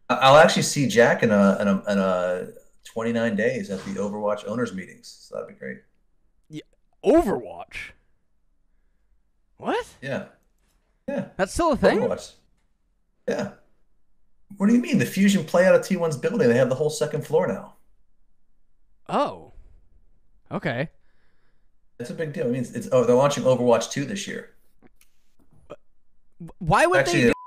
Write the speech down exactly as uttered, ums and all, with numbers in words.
I- I'll actually see Jack in a in a, in a twenty-nine days at the Overwatch owners meetings. So that'd be great. Yeah, Overwatch. What? Yeah, yeah. That's still a thing? Overwatch. Yeah. What do you mean? The Fusion play out of T one's building. They have the whole second floor now. Oh, okay. It's a big deal. I mean, it's, it's oh, they're launching Overwatch two this year. Why would they Actually, do